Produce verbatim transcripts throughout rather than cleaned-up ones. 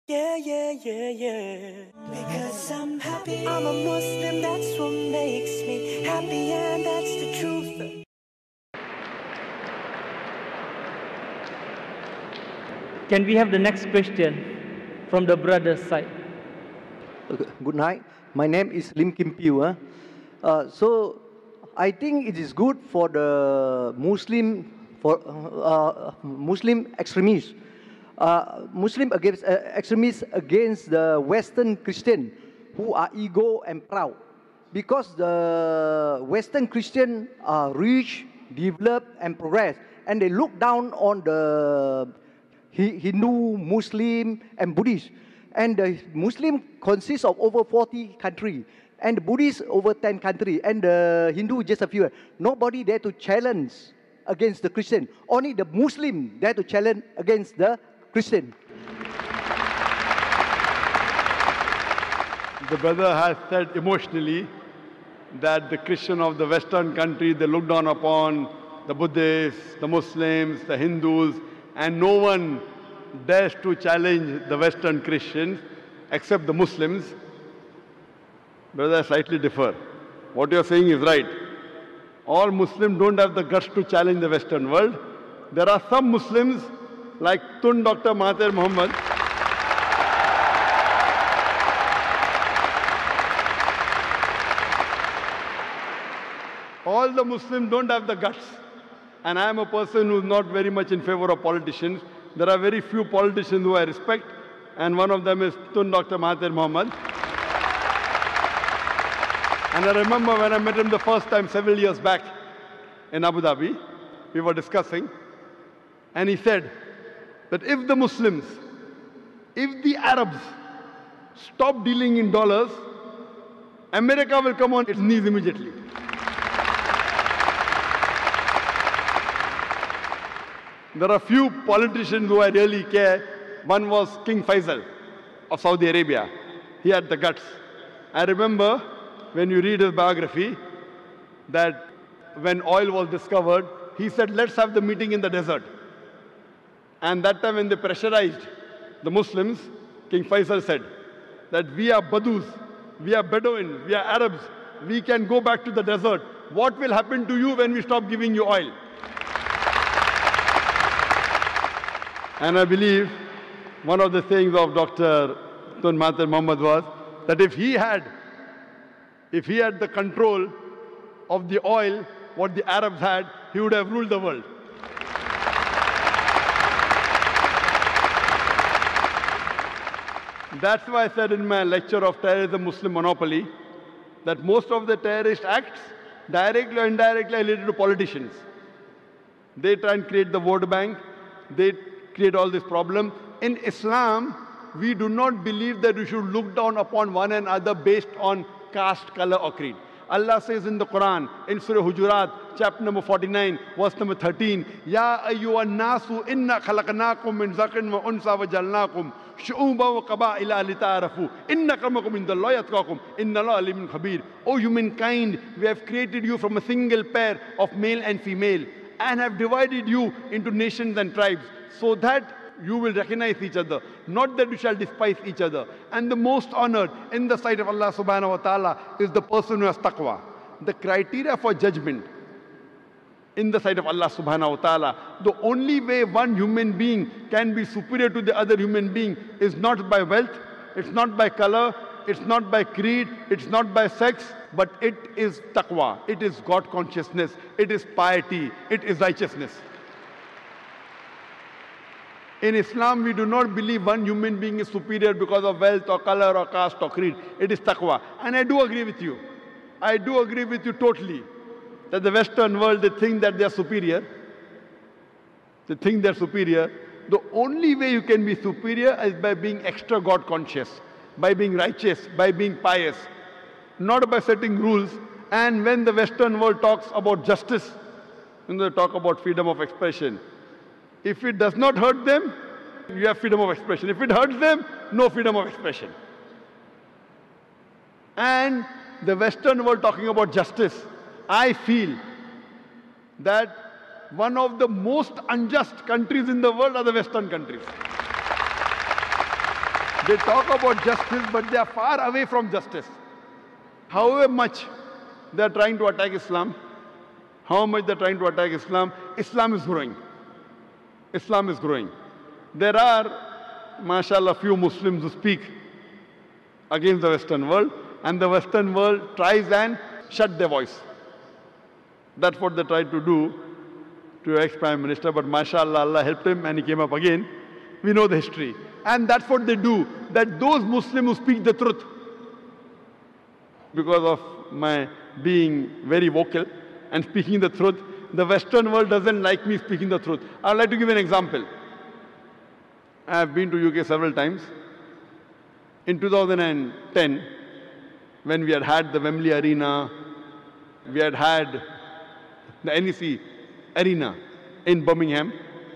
Yeah, yeah, yeah, yeah. Because I'm happy. I'm a Muslim, that's what makes me happy, and that's the truth. Can we have the next question from the brother's side? Good night. My name is Lim Kim Piu. Huh? Uh, so, I think it is good for the Muslim for uh, Muslim extremists, uh, Muslim against uh, extremists against the Western Christian who are ego and proud, because the Western Christian are rich, developed, and progress, and they look down on the Hindu, Muslim, and Buddhist. And the Muslim consists of over forty countries, and the Buddhist over ten countries, and the Hindu just a few. Nobody dare to challenge against the Christian. Only the Muslim dare to challenge against the Christian. The brother has said emotionally that the Christian of the Western country, they look down upon the Buddhists, the Muslims, the Hindus, and no one dares to challenge the Western Christians except the Muslims. Brother, I slightly differ. What you are saying is right. All Muslims don't have the guts to challenge the Western world. There are some Muslims like Tun Doctor Mahathir Mohamad, all the Muslims don't have the guts. And I am a person who is not very much in favor of politicians. There are very few politicians who I respect, and one of them is Tun Doctor Mahathir Mohamad. And I remember when I met him the first time several years back in Abu Dhabi, we were discussing, and he said that if the Muslims, if the Arabs stop dealing in dollars, America will come on its knees immediately. There are few politicians who I really care. One was King Faisal of Saudi Arabia. He had the guts. I remember when you read his biography that when oil was discovered, he said, let's have the meeting in the desert. And that time when they pressurized the Muslims, King Faisal said that we are Badus, we are Bedouin, we are Arabs, we can go back to the desert. What will happen to you when we stop giving you oil? And I believe one of the sayings of Doctor Tun Mahathir Mohamad was that if he had, if he had the control of the oil, what the Arabs had, he would have ruled the world. That's why I said in my lecture of terrorism, Muslim monopoly, that most of the terrorist acts, directly or indirectly, are related to politicians. They try and create the vote bank. They create all this problem. In Islam, we do not believe that we should look down upon one another based on caste, color, or creed. Allah says in the Quran, in Surah Hujurat, chapter number forty-nine, verse number thirteen, Ya ayyuhan nasu inna khalaqnakum min zakarin wa unsa wa jalnakum shu'uban wa qaba'ila lita'arafu inna akramakum indallahi atqakum inna Allaha alimun khabir. O humankind, we have created you from a single pair of male and female and have divided you into nations and tribes, so that you will recognize each other, not that you shall despise each other. And the most honored in the sight of Allah subhanahu wa ta'ala is the person who has taqwa. The criteria for judgment in the sight of Allah subhanahu wa ta'ala, the only way one human being can be superior to the other human being is not by wealth, it's not by color, it's not by creed, it's not by sex, but it is taqwa, it is God consciousness, it is piety, it is righteousness. In Islam, we do not believe one human being is superior because of wealth or color or caste or creed. It is taqwa. And I do agree with you. I do agree with you totally that the Western world, they think that they are superior. They think they are superior. The only way you can be superior is by being extra God conscious, by being righteous, by being pious, not by setting rules. And when the Western world talks about justice, when they talk about freedom of expression, if it does not hurt them, you have freedom of expression. If it hurts them, no freedom of expression. And the Western world talking about justice, I feel that one of the most unjust countries in the world are the Western countries. They talk about justice, but they are far away from justice. However much they are trying to attack Islam, how much they are trying to attack Islam, Islam is growing. Islam is growing. There are, mashallah, few Muslims who speak against the Western world, and the Western world tries and shut their voice. That's what they tried to do to your ex-Prime Minister, but mashallah, Allah helped him and he came up again. We know the history. And that's what they do, that those Muslims who speak the truth, because of my being very vocal and speaking the truth, the Western world doesn't like me speaking the truth. I'd like to give an example. I have been to U K several times. In two thousand ten, when we had had the Wembley Arena, we had had the N E C Arena in Birmingham.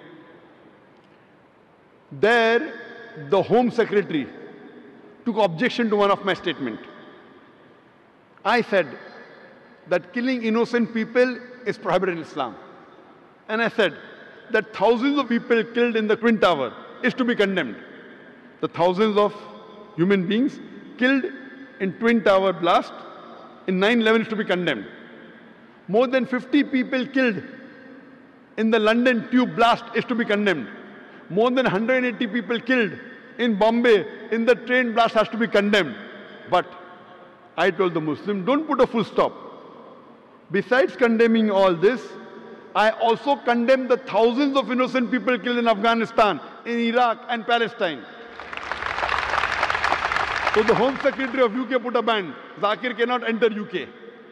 There, the Home Secretary took objection to one of my statements. I said that killing innocent people is prohibited in Islam. And I said that thousands of people killed in the Twin Tower is to be condemned. The thousands of human beings killed in Twin Tower blast in nine eleven is to be condemned. More than fifty people killed in the London tube blast is to be condemned. More than one hundred eighty people killed in Bombay in the train blast has to be condemned. But I told the Muslim, don't put a full stop. Besides condemning all this, I also condemn the thousands of innocent people killed in Afghanistan, in Iraq and Palestine. So the Home Secretary of U K put a ban. Zakir cannot enter U K.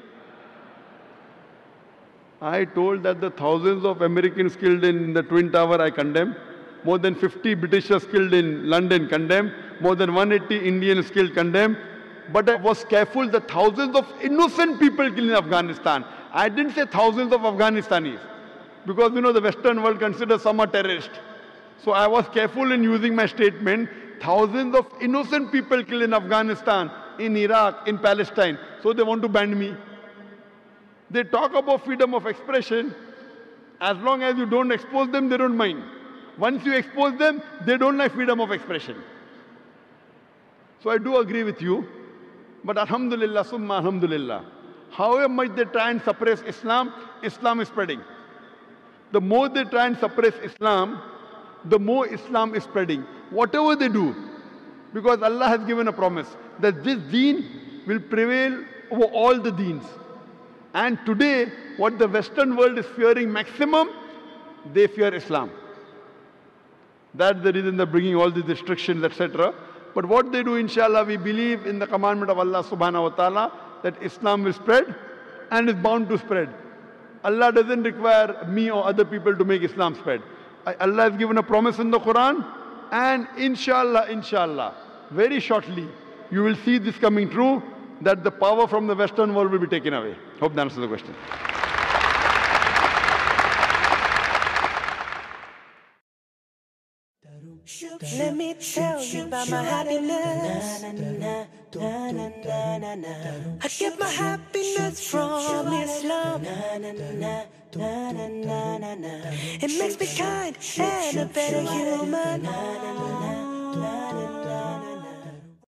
I told that the thousands of Americans killed in the Twin Tower I condemn. More than fifty Britishers killed in London condemn. More than one hundred eighty Indians killed condemn. But I was careful that thousands of innocent people killed in Afghanistan. I didn't say thousands of Afghanistanis. Because, you know, the Western world considers some are terrorists. So I was careful in using my statement, thousands of innocent people killed in Afghanistan, in Iraq, in Palestine. So they want to ban me. They talk about freedom of expression. As long as you don't expose them, they don't mind. Once you expose them, they don't like freedom of expression. So I do agree with you. But alhamdulillah, summa alhamdulillah, however much they try and suppress Islam, Islam is spreading. The more they try and suppress Islam, the more Islam is spreading. Whatever they do, because Allah has given a promise that this deen will prevail over all the deens. And today, what the Western world is fearing maximum, they fear Islam. That's the reason they're bringing all these restrictions, et cetera. But what they do, inshallah, we believe in the commandment of Allah subhanahu wa ta'ala that Islam will spread and is bound to spread. Allah doesn't require me or other people to make Islam spread. Allah has given a promise in the Quran, and inshallah, inshallah, very shortly, you will see this coming true, that the power from the Western world will be taken away. Hope that answers the question. Let me tell you about my happiness. I get my happiness from Islam. It makes me kind and a better human.